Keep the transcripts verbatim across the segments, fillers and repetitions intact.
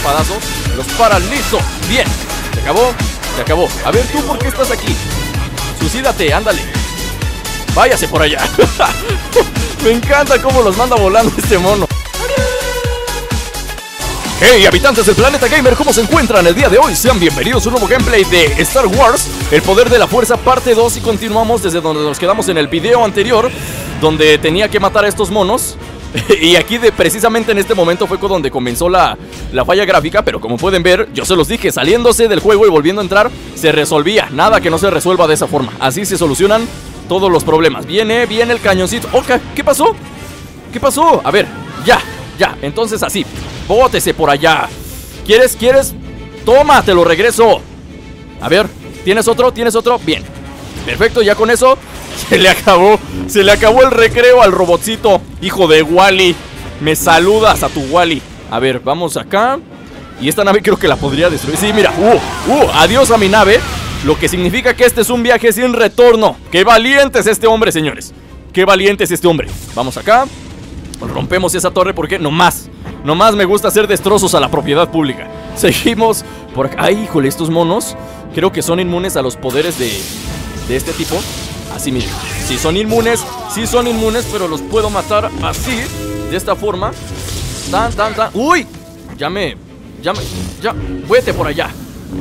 espadazo. Los paralizo. Bien, se acabó, se acabó. A ver, ¿tú por qué estás aquí? Suicídate, ándale. Váyase por allá. Me encanta cómo los manda volando este mono. Hey, habitantes del planeta gamer, ¿cómo se encuentran el día de hoy? Sean bienvenidos a un nuevo gameplay de Star Wars, El Poder de la Fuerza, parte dos. Y continuamos desde donde nos quedamos en el video anterior, donde tenía que matar a estos monos. Y aquí de, precisamente en este momento fue donde comenzó la, la falla gráfica. Pero como pueden ver, yo se los dije, saliéndose del juego y volviendo a entrar, se resolvía. Nada que no se resuelva de esa forma. Así se solucionan todos los problemas. Viene, viene el cañoncito. Oh, ¿qué pasó? ¿Qué pasó? A ver, ya, ya, entonces así. Bótese por allá. ¿Quieres? ¿Quieres? Toma, te lo regreso. A ver, ¿tienes otro? ¿Tienes otro? Bien, perfecto, ya con eso se le acabó. Se le acabó el recreo al robotcito. Hijo de Wally. Me saludas a tu Wally. A ver, vamos acá. Y esta nave creo que la podría destruir. Sí, mira, uh, uh, adiós a mi nave. Lo que significa que este es un viaje sin retorno. ¡Qué valiente es este hombre, señores! ¡Qué valiente es este hombre! Vamos acá. Rompemos esa torre porque no más. No más me gusta hacer destrozos a la propiedad pública. Seguimos por acá. Ay, híjole, estos monos creo que son inmunes a los poderes de, de este tipo. Así, miren. Sí son inmunes, sí son inmunes, pero los puedo matar así, de esta forma. Tan, tan, tan. ¡Uy! Ya me... Ya me... Ya... Vete por allá.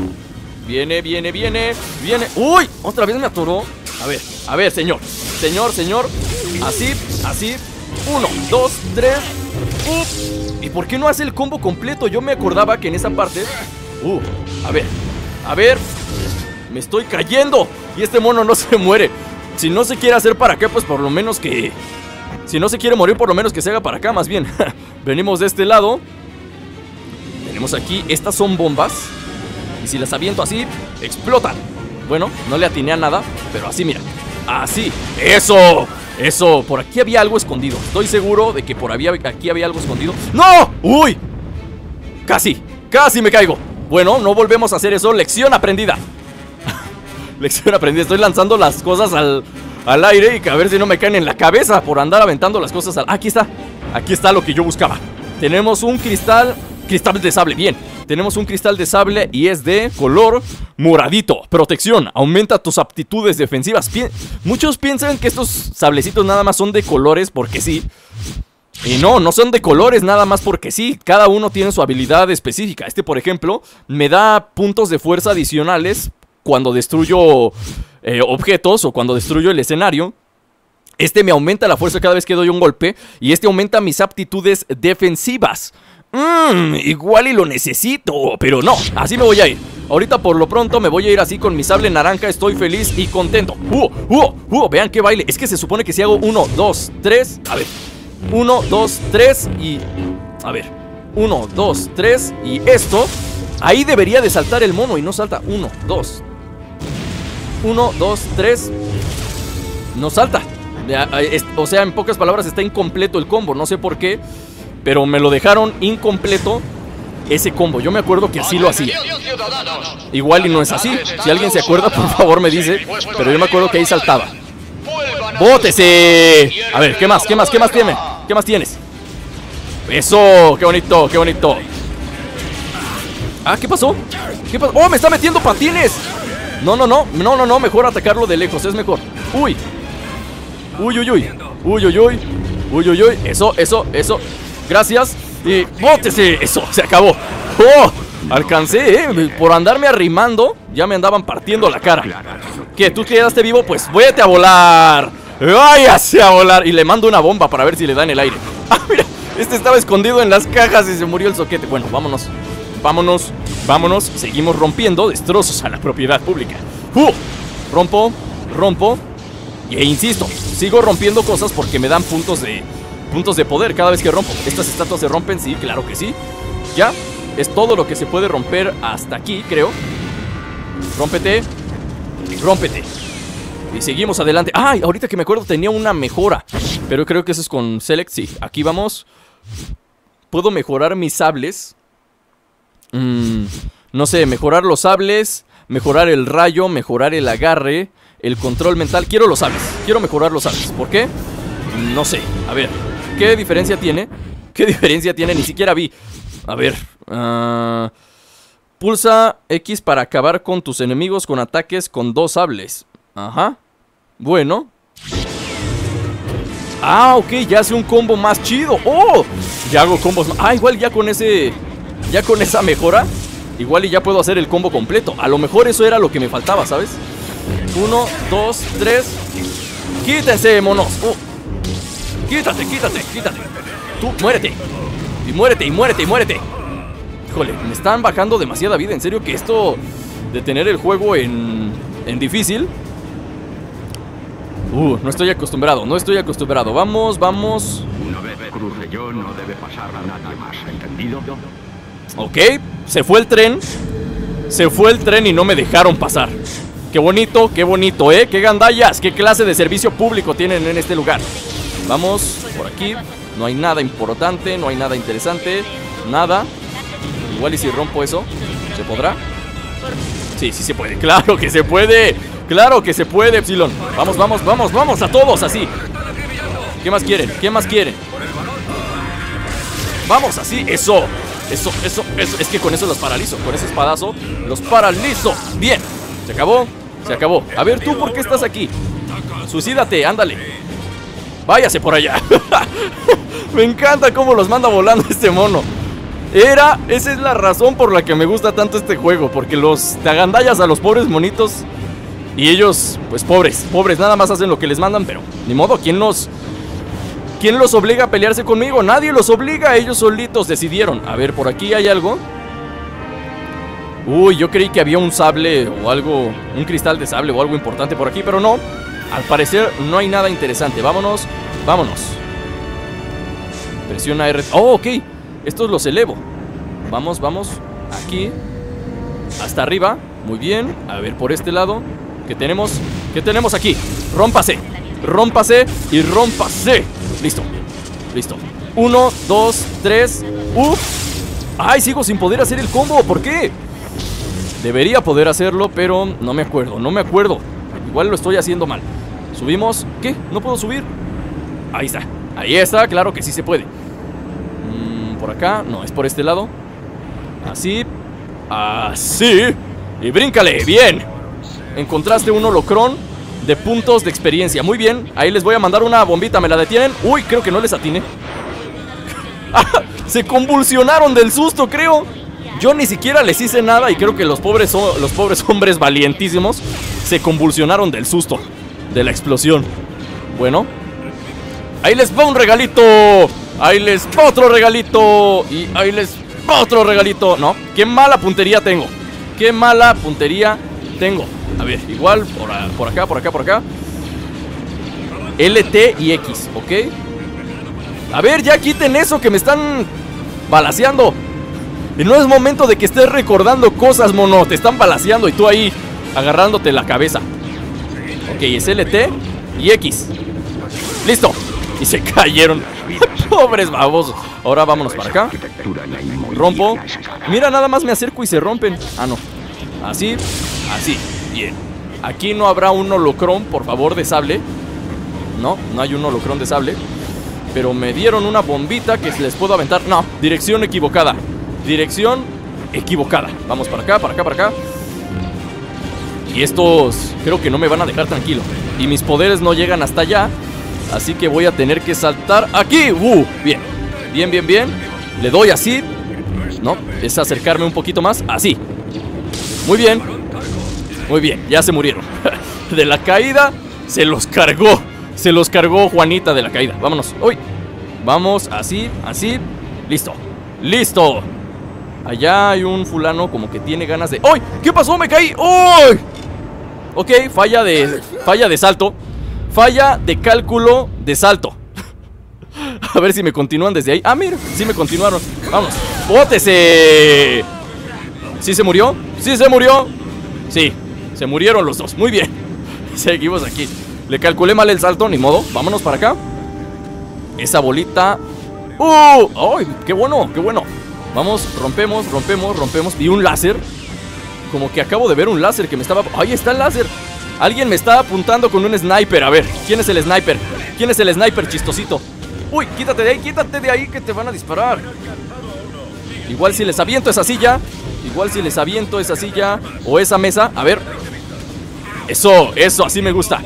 Viene, viene, viene, viene. ¡Uy! Otra vez me atoró. A ver, a ver, señor. Señor, señor. Así, así. Uno, dos, tres. ¡Uh! ¿Y por qué no hace el combo completo? Yo me acordaba que en esa parte... Uh, a ver, a ver. Me estoy cayendo. Y este mono no se muere. Si no se quiere hacer para acá, pues por lo menos que... Si no se quiere morir, por lo menos que se haga para acá, más bien. Venimos de este lado. Tenemos aquí, estas son bombas. Y si las aviento así, explotan. Bueno, no le atiné a nada, pero así, mira. Así, eso. Eso, por aquí había algo escondido. Estoy seguro de que por había, aquí había algo escondido. ¡No! ¡Uy! Casi, casi me caigo. Bueno, no volvemos a hacer eso. Lección aprendida. Lección aprendida. Estoy lanzando las cosas al, al aire y que a ver si no me caen en la cabeza por andar aventando las cosas al... Aquí está, aquí está lo que yo buscaba. Tenemos un cristal, cristal de sable, bien. Tenemos un cristal de sable y es de color moradito. Protección, aumenta tus aptitudes defensivas. Pi- Muchos piensan que estos sablecitos nada más son de colores porque sí. Y no, no son de colores nada más porque sí. Cada uno tiene su habilidad específica. Este, por ejemplo, me da puntos de fuerza adicionales cuando destruyo eh, objetos o cuando destruyo el escenario. Este me aumenta la fuerza cada vez que doy un golpe. Y este aumenta mis aptitudes defensivas. Mmm, igual y lo necesito, pero no, así me voy a ir. Ahorita por lo pronto me voy a ir así con mi sable naranja. Estoy feliz y contento. Uh, uh, uh, vean qué baile. Es que se supone que si hago uno, dos, tres. A ver, uno, dos, tres y... A ver, uno, dos, tres y esto. Ahí debería de saltar el mono y no salta. Uno, dos. Uno, dos, tres. No salta. O sea, en pocas palabras está incompleto el combo. No sé por qué, pero me lo dejaron incompleto ese combo. Yo me acuerdo que así lo hacía. Igual y no es así. Si alguien se acuerda, por favor me dice. Pero yo me acuerdo que ahí saltaba. ¡Bótese! A ver, ¿qué más? ¿Qué más? ¿Qué más tiene? ¿Qué más tienes? ¡Eso! ¡Qué bonito! ¡Qué bonito! Ah, ¿qué pasó? ¿Qué pasó? ¡Oh, me está metiendo patines! No, no, no. No, no, no. Mejor atacarlo de lejos. Es mejor. ¡Uy! ¡Uy, uy, uy! ¡Uy, uy, uy! ¡Uy, uy, uy! Eso, eso, eso. Gracias. Y bótese. Eso, se acabó. ¡Oh! Alcancé, ¿eh? Por andarme arrimando, ya me andaban partiendo la cara. ¿Qué? ¿Tú quedaste vivo? Pues vete a volar. Váyase a volar. Y le mando una bomba para ver si le da en el aire. Ah, mira. Este estaba escondido en las cajas y se murió el soquete. Bueno, vámonos. Vámonos. Vámonos. Seguimos rompiendo destrozos a la propiedad pública. ¡Uh! Rompo. Rompo. E insisto, sigo rompiendo cosas porque me dan puntos de... Puntos de poder cada vez que rompo. ¿Estas estatuas se rompen? Sí, claro que sí. Ya, es todo lo que se puede romper hasta aquí, creo. Rómpete. Rómpete. Y seguimos adelante. Ay, ahorita que me acuerdo tenía una mejora, pero creo que eso es con Select. Sí, aquí vamos. Puedo mejorar mis sables. mm, No sé, mejorar los sables, mejorar el rayo, mejorar el agarre, el control mental. Quiero los sables, quiero mejorar los sables. ¿Por qué? No sé, a ver. ¿Qué diferencia tiene? ¿Qué diferencia tiene? Ni siquiera vi. A ver, Uh, pulsa X para acabar con tus enemigos con ataques con dos sables. Ajá. Bueno. Ah, ok, ya hace un combo más chido. ¡Oh! Ya hago combos. Ah, igual ya con ese... Ya con esa mejora, igual y ya puedo hacer el combo completo. A lo mejor eso era lo que me faltaba, ¿sabes? Uno, dos, tres. ¡Quítense, monos! Oh. ¡Quítate, quítate, quítate! Tú, muérete. Y muérete, y muérete, y muérete. Híjole, me están bajando demasiada vida. En serio que esto de tener el juego en, en difícil... Uh, no estoy acostumbrado, no estoy acostumbrado. Vamos, vamos. Una vez cruce yo, no debe pasar a nadie más, ¿entendido? Ok, se fue el tren. Se fue el tren y no me dejaron pasar. Qué bonito, qué bonito, ¿eh? Qué gandallas, qué clase de servicio público tienen en este lugar. Vamos por aquí. No hay nada importante, no hay nada interesante. Nada. Igual y si rompo eso, ¿se podrá? Sí, sí se puede, claro que se puede. Claro que se puede, Epsilon. Vamos, vamos, vamos, vamos a todos así. ¿Qué más quieren? ¿Qué más quieren? Vamos así, eso. Eso, eso, eso. Es que con eso los paralizo. Con ese espadazo los paralizo. Bien, se acabó, se acabó. A ver, tú, ¿por qué estás aquí? Suicídate, ándale. Váyase por allá. Me encanta cómo los manda volando este mono. Era, esa es la razón por la que me gusta tanto este juego. Porque los te agandallas a los pobres monitos y ellos, pues pobres, pobres, nada más hacen lo que les mandan, pero ni modo, ¿quién los, ¿quién los obliga a pelearse conmigo? Nadie los obliga, ellos solitos decidieron. A ver, por aquí hay algo. Uy, yo creí que había un sable o algo, un cristal de sable o algo importante por aquí, pero no. Al parecer no hay nada interesante. Vámonos, vámonos. Presiona R. Oh, ok, estos los elevo. Vamos, vamos, aquí hasta arriba, muy bien. A ver, por este lado. ¿Qué tenemos? ¿Qué tenemos aquí? Rómpase, rómpase y rómpase. Listo, listo. Uno, dos, tres. Uf. Ay, sigo sin poder hacer el combo. ¿Por qué? Debería poder hacerlo, pero no me acuerdo, no me acuerdo. Igual lo estoy haciendo mal. Subimos. ¿Qué? ¿No puedo subir? Ahí está, ahí está, claro que sí se puede. mm, Por acá, no, es por este lado. Así. Así. Y bríncale, bien. Encontraste un holocrón de puntos de experiencia. Muy bien, ahí les voy a mandar una bombita. ¿Me la detienen? Uy, creo que no les atiné. Se convulsionaron del susto, creo. Yo ni siquiera les hice nada. Y creo que los pobres, los pobres hombres valientísimos se convulsionaron del susto de la explosión. Bueno, ahí les va un regalito. Ahí les va otro regalito. Y ahí les va otro regalito. No, qué mala puntería tengo. Qué mala puntería tengo. A ver, igual por, por acá, por acá, por acá. L, T y X, ¿ok? A ver, ya quiten eso que me están balaceando. Y no es momento de que estés recordando cosas, mono. Te están balaceando y tú ahí agarrándote la cabeza. Ok, es L, T y X. Listo. Y se cayeron. Pobres babosos. Ahora vámonos para acá. Rompo. Mira, nada más me acerco y se rompen. Ah, no. Así, así. Bien. Aquí no habrá un holocrón, por favor, de sable. No, no hay un holocrón de sable. Pero me dieron una bombita que les puedo aventar. No, dirección equivocada. Dirección equivocada. Vamos para acá, para acá, para acá. Y estos creo que no me van a dejar tranquilo. Y mis poderes no llegan hasta allá. Así que voy a tener que saltar aquí. Uh, bien, bien, bien, bien. Le doy así. No, es acercarme un poquito más. Así. Muy bien. Muy bien, ya se murieron. De la caída se los cargó. Se los cargó Juanita de la caída. Vámonos, uy. Vamos, así, así. Listo, listo. Allá hay un fulano como que tiene ganas de... ¡Uy! ¿Qué pasó? ¡Me caí! ¡Uy! Ok, falla de... Falla de salto. Falla de cálculo de salto. A ver si me continúan desde ahí. Ah, mira, sí me continuaron. Vamos, ¡bótese! ¿Sí se murió? ¿Sí se murió? Sí, se murieron los dos, muy bien. Seguimos aquí. Le calculé mal el salto, ni modo. Vámonos para acá. Esa bolita. ¡Uh! ¡Ay! ¡Qué bueno! ¡Qué bueno! Vamos, rompemos, rompemos, rompemos. Y un láser. Como que acabo de ver un láser que me estaba... ¡Ahí está el láser! Alguien me está apuntando con un sniper. A ver, ¿quién es el sniper? ¿Quién es el sniper chistosito? ¡Uy! Quítate de ahí, quítate de ahí que te van a disparar. Igual si les aviento esa silla. Igual si les aviento esa silla o esa mesa. A ver. Eso, eso, así me gusta.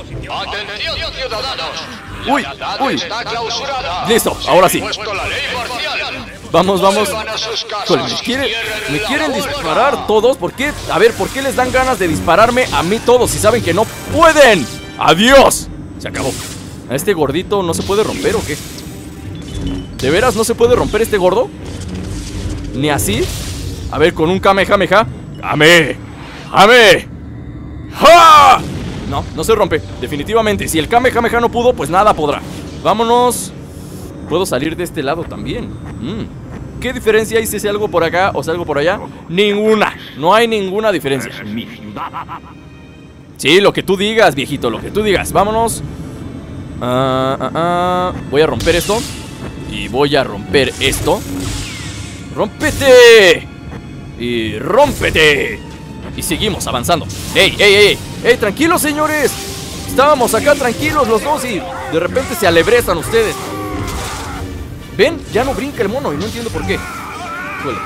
Uy, uy. Listo, ahora sí. Vamos, vamos. Híjole, ¿me, quiere, ¿me quieren disparar todos? ¿Por qué? A ver, ¿por qué les dan ganas de dispararme a mí todos si saben que no pueden? ¡Adiós! Se acabó. ¿A este gordito no se puede romper o qué? ¿De veras no se puede romper este gordo? ¿Ni así? A ver, con un Kamehameha. ¡Kame! ¡Kame! ¡Ja! No, no se rompe, definitivamente. Si el Kamehameha no pudo, pues nada podrá. Vámonos. Puedo salir de este lado también. mm. ¿Qué diferencia hay si salgo por acá o salgo por allá? Ninguna, no hay ninguna diferencia. Sí, lo que tú digas, viejito, lo que tú digas. Vámonos. uh, uh, uh. Voy a romper esto. Y voy a romper esto. ¡Rómpete! Y rómpete. Y seguimos avanzando. ¡Ey, ey, ey! ¡Ey, tranquilos, señores! Estábamos acá tranquilos los dos y de repente se alebrezan ustedes. ¿Ven? Ya no brinca el mono y no entiendo por qué. Suele.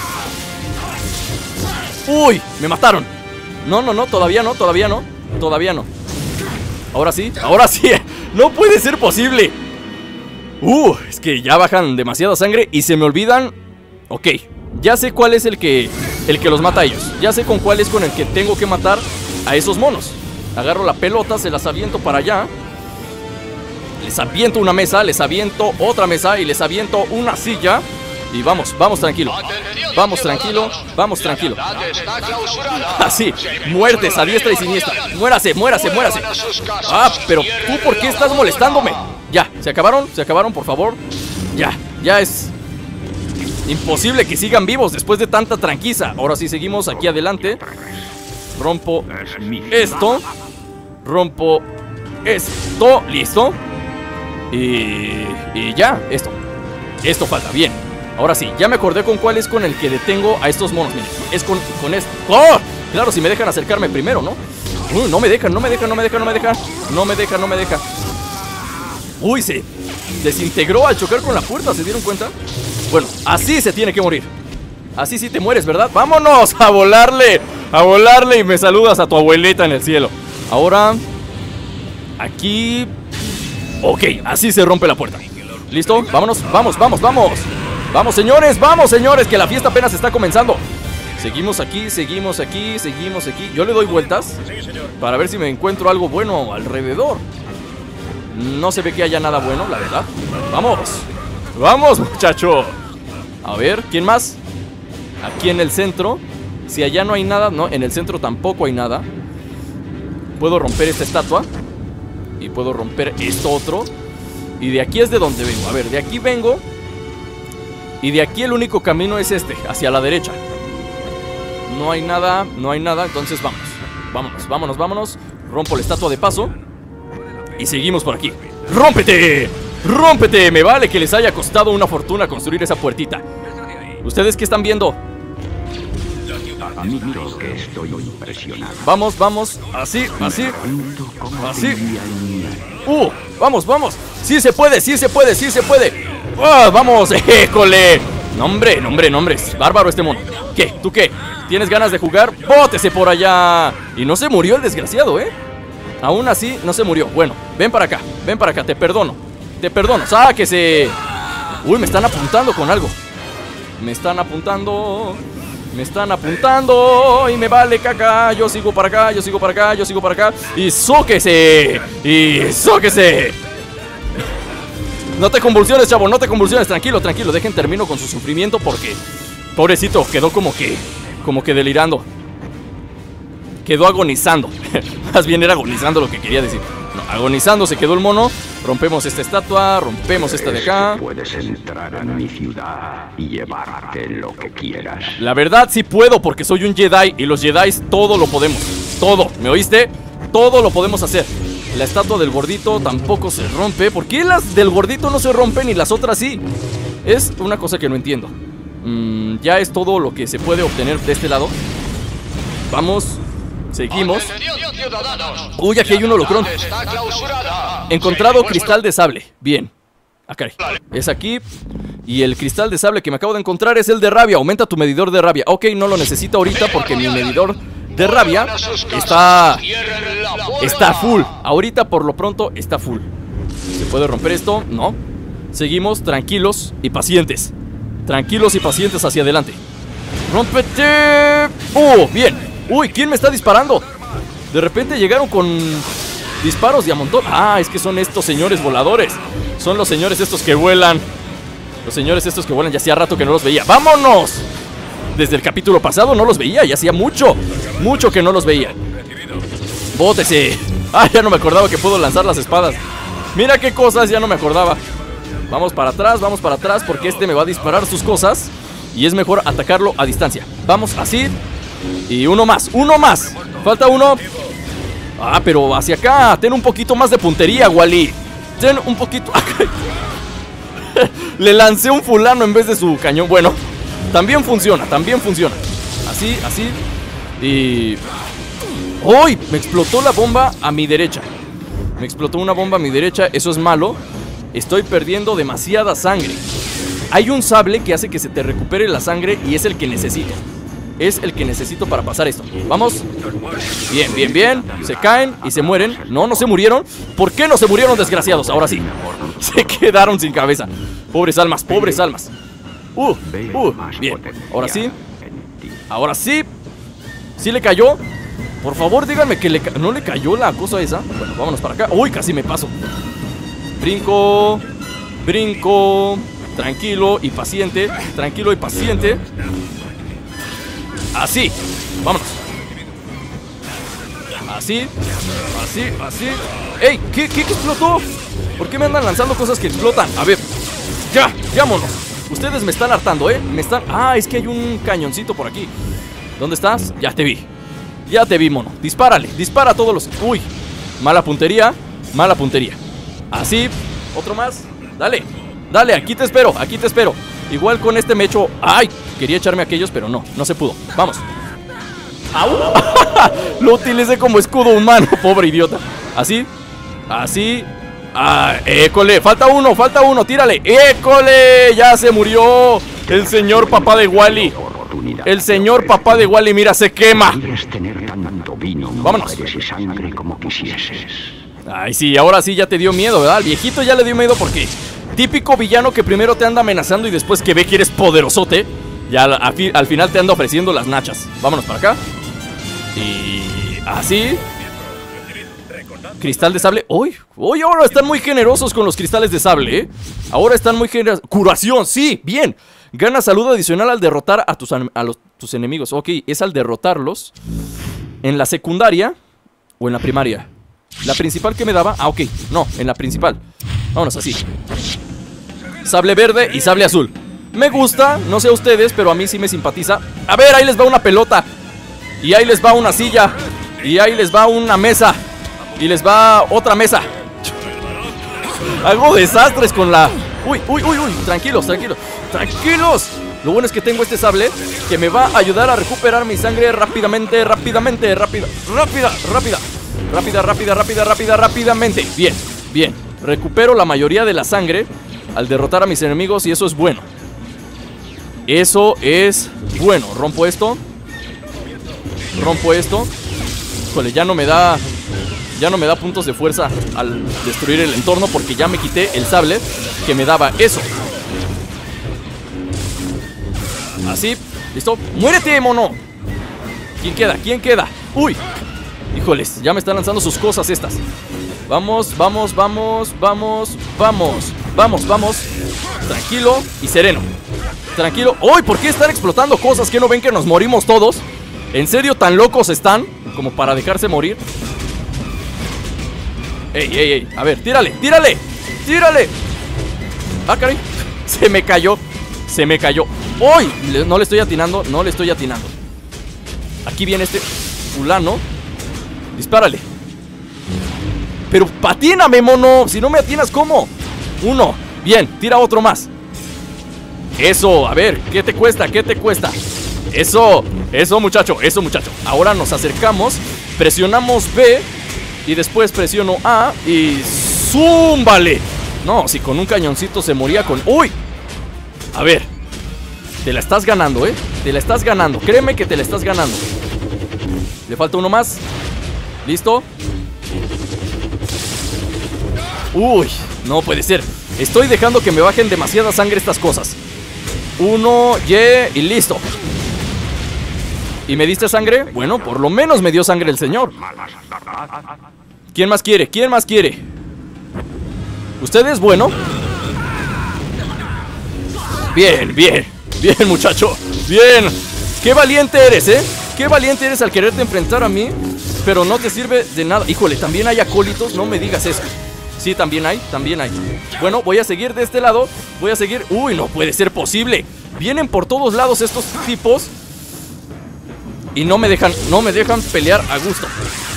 ¡Uy! Me mataron. No, no, no, todavía no, todavía no. Todavía no. Ahora sí, ahora sí. No puede ser posible. Uh, es que ya bajan demasiada sangre y se me olvidan. Ok, ya sé cuál es el que El que los mata a ellos. Ya sé con cuál es con el que tengo que matar a esos monos. Agarro la pelota, se las aviento para allá. Les aviento una mesa, les aviento otra mesa y les aviento una silla. Y vamos, vamos tranquilo. Vamos tranquilo, vamos tranquilo. Así, muertes a diestra y siniestra. Muérase, muérase, muérase. Ah, pero tú, ¿por qué estás molestándome? Ya, ¿se acabaron? ¿Se acabaron, por favor? Ya, ya es imposible que sigan vivos después de tanta tranquiza. Ahora sí, seguimos aquí adelante. Rompo esto. Rompo esto. Listo. Y, y ya, esto. Esto falta, bien. Ahora sí, ya me acordé con cuál es con el que detengo a estos monos. Miren, es con, con esto. ¡Oh! Claro, si me dejan acercarme primero, ¿no? Uy, no me dejan, no me dejan, no me dejan, no me dejan. No me dejan, no me dejan. Uy, se desintegró al chocar con la puerta, ¿se dieron cuenta? Bueno, así se tiene que morir. Así sí te mueres, ¿verdad? ¡Vámonos! A volarle, a volarle. Y me saludas a tu abuelita en el cielo. Ahora, aquí. Ok, así se rompe la puerta. ¿Listo? Vámonos, vamos, vamos, vamos. Vamos, señores, vamos, señores, que la fiesta apenas está comenzando. Seguimos aquí, seguimos aquí, seguimos aquí. Yo le doy vueltas para ver si me encuentro algo bueno alrededor. No se ve que haya nada bueno, la verdad. Vamos, vamos, muchacho. A ver, ¿quién más? Aquí en el centro. Si allá no hay nada, no, en el centro tampoco hay nada. Puedo romper esta estatua. Y puedo romper esto otro. Y de aquí es de donde vengo. A ver, de aquí vengo. Y de aquí el único camino es este, hacia la derecha. No hay nada, no hay nada, entonces vamos. Vámonos, vámonos, vámonos. Rompo la estatua de paso. Y seguimos por aquí. ¡Rómpete! ¡Rómpete! Me vale que les haya costado una fortuna construir esa puertita. ¿Ustedes qué están viendo? Admito que estoy impresionado. Vamos, vamos, así, así. Así. Uh, vamos, vamos. Sí se puede, sí se puede, sí se puede. ¡Oh, vamos! ¡Éjole! No, hombre, no, hombre, no, hombre. Es bárbaro este mono. ¿Qué? ¿Tú qué? ¿Tienes ganas de jugar? ¡Bótese por allá! Y no se murió el desgraciado, ¿eh? Aún así, no se murió. Bueno, ven para acá, ven para acá, te perdono. Te perdono, sáquese. Uy, me están apuntando con algo. Me están apuntando. Me están apuntando. Y me vale caca. Yo sigo para acá, yo sigo para acá, yo sigo para acá. Y zóquese. Y zóquese. No te convulsiones, chavo, no te convulsiones. Tranquilo, tranquilo, dejen termino con su sufrimiento porque pobrecito, quedó como que Como que delirando. Quedó agonizando. Más bien era agonizando lo que quería decir. No, agonizando se quedó el mono. Rompemos esta estatua, rompemos esta de acá. Puedes entrar en mi ciudad y llevarte lo que quieras. La verdad sí puedo porque soy un Jedi. Y los Jedi todo lo podemos. Todo, ¿me oíste? Todo lo podemos hacer. La estatua del gordito tampoco se rompe. ¿Por qué las del gordito no se rompen y las otras sí? Es una cosa que no entiendo. mm, Ya es todo lo que se puede obtener de este lado. Vamos. Seguimos. Uy, aquí hay un holocrón. Encontrado cristal de sable. Bien. Acá. Es aquí. Y el cristal de sable que me acabo de encontrar es el de rabia. Aumenta tu medidor de rabia. Ok, no lo necesito ahorita porque mi medidor de rabia está... Está full. Ahorita por lo pronto está full. ¿Se puede romper esto? No. Seguimos tranquilos y pacientes. Tranquilos y pacientes hacia adelante. ¡Rómpete! ¡Oh! Bien. Uy, ¿quién me está disparando? De repente llegaron con disparos de a montón. Ah, es que son estos señores voladores. Son los señores estos que vuelan. Los señores estos que vuelan, ya hacía rato que no los veía. ¡Vámonos! Desde el capítulo pasado no los veía, ya hacía mucho, mucho que no los veía. ¡Bótese! Ah, ya no me acordaba que puedo lanzar las espadas. Mira qué cosas, ya no me acordaba. Vamos para atrás, vamos para atrás, porque este me va a disparar sus cosas y es mejor atacarlo a distancia. Vamos así. Y uno más, uno más. Falta uno. Ah, pero hacia acá. Ten un poquito más de puntería, Wally. Ten un poquito... Le lancé un fulano en vez de su cañón. Bueno, también funciona, también funciona. Así, así. Y... ¡Uy! Me explotó la bomba a mi derecha. Me explotó una bomba a mi derecha. Eso es malo. Estoy perdiendo demasiada sangre. Hay un sable que hace que se te recupere la sangre y es el que necesito. Es el que necesito para pasar esto. Vamos. Bien, bien, bien. Se caen y se mueren. No, no se murieron. ¿Por qué no se murieron, desgraciados? Ahora sí. Se quedaron sin cabeza. Pobres almas, pobres almas. Uh, uh, bien. Ahora sí. Ahora sí. ¿Sí le cayó? Por favor, díganme que le ca- no le cayó la cosa esa. Bueno, vámonos para acá. Uy, casi me paso. Brinco. Brinco. Tranquilo y paciente. Tranquilo y paciente. Así. Vámonos. Así. Así, así. ¡Ey! ¿Qué, qué, qué explotó? ¿Por qué me andan lanzando cosas que explotan? A ver. ¡Ya! ¡Vámonos! Ustedes me están hartando, ¿eh? Me están... Ah, es que hay un cañoncito por aquí. ¿Dónde estás? Ya te vi. Ya te vi, mono. Dispárale. Dispara a todos los... Uy. Mala puntería. Mala puntería. Así. Otro más. Dale. Dale, aquí te espero. Aquí te espero. Igual con este me echo... ¡Ay! Quería echarme a aquellos, pero no. No se pudo. Vamos. ¡Au! Lo utilicé como escudo humano. Pobre idiota. Así. Así. Ah, école, falta uno, falta uno, tírale. École, ya se murió el señor papá de Wally. El señor papá de Wally, mira, se quema. Vámonos. Ay, sí, ahora sí ya te dio miedo, ¿verdad? El viejito ya le dio miedo porque típico villano que primero te anda amenazando y después que ve que eres poderosote, ya al, al final te anda ofreciendo las nachas. Vámonos para acá. Y así. Cristal de sable. Uy, uy, ahora están muy generosos con los cristales de sable, ¿eh? Ahora están muy generosos. Curación, sí, bien. Gana salud adicional al derrotar a tus, a los, tus enemigos. Ok, es al derrotarlos. ¿En la secundaria o en la primaria? La principal que me daba. Ah, ok, no, en la principal. Vámonos así. Sable verde y sable azul. Me gusta, no sé a ustedes, pero a mí sí me simpatiza. A ver, ahí les va una pelota. Y ahí les va una silla. Y ahí les va una mesa. Y les va otra mesa. Hago desastres con la... Uy, uy, uy, uy, tranquilos, tranquilos. Tranquilos. Lo bueno es que tengo este sable que me va a ayudar a recuperar mi sangre rápidamente, rápidamente, rápida, rápida, rápida, rápida, rápida, rápida, rápida, rápidamente. Bien, bien. Recupero la mayoría de la sangre al derrotar a mis enemigos y eso es bueno. Eso es bueno. Rompo esto. Rompo esto. Híjole, ya no me da... Ya no me da puntos de fuerza al destruir el entorno porque ya me quité el sable que me daba eso. Así, listo. ¡Muérete, mono! ¿Quién queda? ¿Quién queda? ¡Uy! Híjoles, ya me están lanzando sus cosas estas. Vamos, vamos, vamos, vamos, vamos. Vamos, vamos. Tranquilo y sereno. Tranquilo. ¡Uy! ¿Por qué están explotando cosas que no ven que nos morimos todos? ¿En serio tan locos están como para dejarse morir? Ey, ey, ey, a ver, tírale, tírale, tírale. Ah, caray, se me cayó. Se me cayó. ¡Uy! No le estoy atinando, no le estoy atinando. Aquí viene este fulano. Dispárale. Pero patíname, mono. Si no me atinas, ¿cómo? Uno, bien, tira otro más. Eso, a ver, ¿qué te cuesta? ¿Qué te cuesta? Eso, eso muchacho, eso muchacho. Ahora nos acercamos, presionamos B y después presiono A y ¡zúmbale! No, si con un cañoncito se moría con... ¡Uy! A ver, te la estás ganando, ¿eh? Te la estás ganando, créeme que te la estás ganando. Le falta uno más. ¿Listo? Uy, no puede ser. Estoy dejando que me bajen demasiada sangre estas cosas. Uno, yeah, y listo. ¿Y me diste sangre? Bueno, por lo menos me dio sangre el señor. ¿Quién más quiere? ¿Quién más quiere? ¿Usted es bueno? Bien, bien. Bien, muchacho. Bien. Qué valiente eres, ¿eh? Qué valiente eres al quererte enfrentar a mí. Pero no te sirve de nada. Híjole, también hay acólitos. No me digas eso. Sí, también hay, también hay. Bueno, voy a seguir de este lado. Voy a seguir... Uy, no puede ser posible. Vienen por todos lados estos tipos y no me dejan, no me dejan pelear a gusto.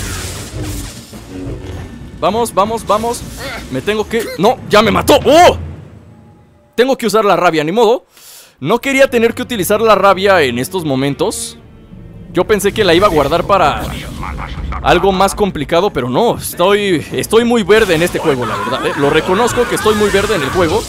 Vamos, vamos, vamos. Me tengo que... No, ya me mató. ¡Oh! Tengo que usar la rabia, ni modo. No quería tener que utilizar la rabia en estos momentos. Yo pensé que la iba a guardar para algo más complicado, pero no. Estoy, estoy muy verde en este juego, la verdad, ¿eh? Lo reconozco que estoy muy verde en el juego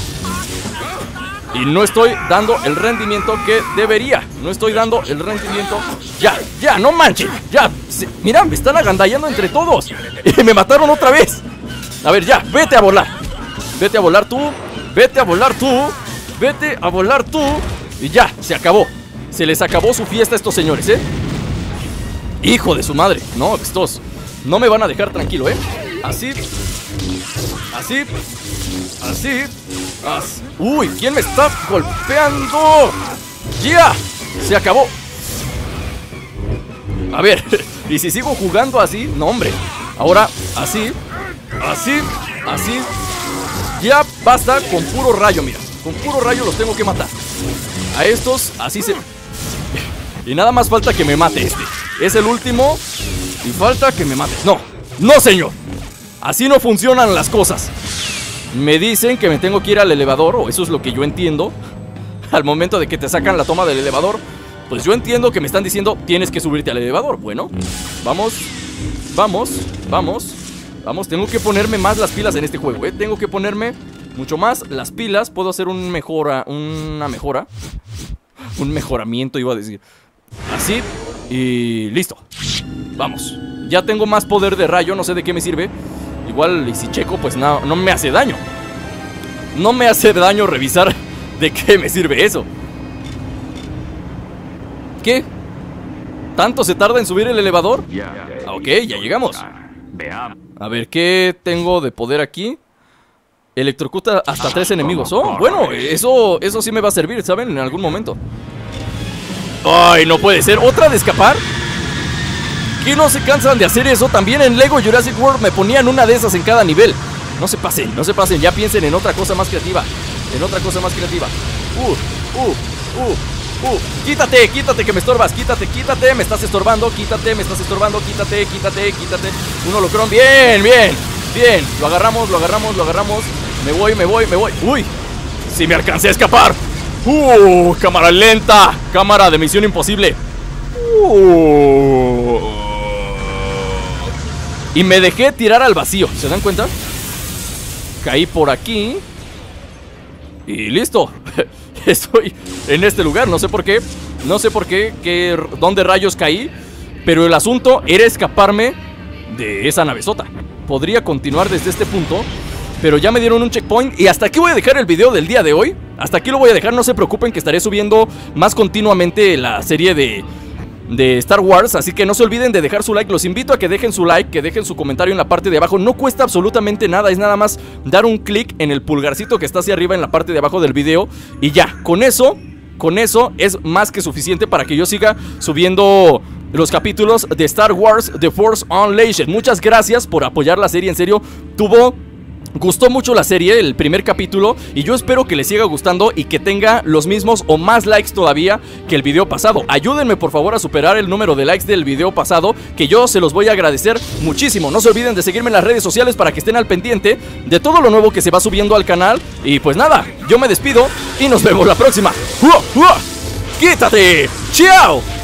y no estoy dando el rendimiento que debería. No estoy dando el rendimiento. Ya, ya, no manchen. Ya, se, mira, me están agandallando entre todos y me mataron otra vez. A ver, ya, vete a volar. Vete a volar tú. Vete a volar tú. Vete a volar tú. Y ya, se acabó. Se les acabó su fiesta a estos señores, ¿eh? Hijo de su madre. No, estos no me van a dejar tranquilo, ¿eh? Así. Así. Así. Así. Uy, ¿quién me está golpeando? ¡Ya! Se acabó. A ver, y si sigo jugando así, no, hombre. Ahora, así. Así. Así. Ya basta con puro rayo, mira. Con puro rayo los tengo que matar. A estos, así se... Y nada más falta que me mate este. Es el último. Y falta que me mate. No, no señor. Así no funcionan las cosas. Me dicen que me tengo que ir al elevador, o eso es lo que yo entiendo. Al momento de que te sacan la toma del elevador, pues yo entiendo que me están diciendo tienes que subirte al elevador. Bueno, vamos. Vamos, vamos. Vamos, tengo que ponerme más las pilas en este juego, ¿eh? Tengo que ponerme mucho más las pilas. Puedo hacer un mejora, una mejora. Un mejoramiento iba a decir. Así, y listo. Vamos, ya tengo más poder de rayo, no sé de qué me sirve. Igual, y si checo, pues no, no me hace daño. No me hace daño revisar de qué me sirve eso. ¿Qué? ¿Tanto se tarda en subir el elevador? Ah, ok, ya llegamos. A ver, ¿qué tengo de poder aquí? Electrocuta hasta tres enemigos. Oh, bueno, eso, eso sí me va a servir, ¿saben? En algún momento. Ay, no puede ser. ¿Otra de escapar? ¿Qué no se cansan de hacer eso? También en Lego Jurassic World me ponían una de esas en cada nivel. No se pasen, no se pasen. Ya piensen en otra cosa más creativa. En otra cosa más creativa. Uh, uh, uh, uh. Quítate, quítate que me estorbas. Quítate, quítate, me estás estorbando. Quítate, me estás estorbando. Quítate, quítate, quítate. Un holocrón, bien, bien. Bien, lo agarramos, lo agarramos, lo agarramos. Me voy, me voy, me voy. Uy, sí me alcancé a escapar. Uh, cámara lenta. Cámara de Misión Imposible. Uh. Y me dejé tirar al vacío, ¿se dan cuenta? Caí por aquí y listo. Estoy en este lugar, no sé por qué. No sé por qué, qué dónde rayos caí. Pero el asunto era escaparme de esa navezota. Podría continuar desde este punto, pero ya me dieron un checkpoint. Y hasta aquí voy a dejar el video del día de hoy. Hasta aquí lo voy a dejar, no se preocupen que estaré subiendo más continuamente la serie de... de Star Wars, así que no se olviden de dejar su like. Los invito a que dejen su like, que dejen su comentario en la parte de abajo. No cuesta absolutamente nada, es nada más dar un clic en el pulgarcito que está hacia arriba en la parte de abajo del video. Y ya, con eso, con eso es más que suficiente para que yo siga subiendo los capítulos de Star Wars The Force Unleashed. Muchas gracias por apoyar la serie, en serio, tuvo... gustó mucho la serie, el primer capítulo, y yo espero que les siga gustando y que tenga los mismos o más likes todavía que el video pasado. Ayúdenme por favor a superar el número de likes del video pasado, que yo se los voy a agradecer muchísimo. No se olviden de seguirme en las redes sociales para que estén al pendiente de todo lo nuevo que se va subiendo al canal. Y pues nada, yo me despido y nos vemos la próxima. ¡Uah, uah! ¡Quítate! ¡Chao!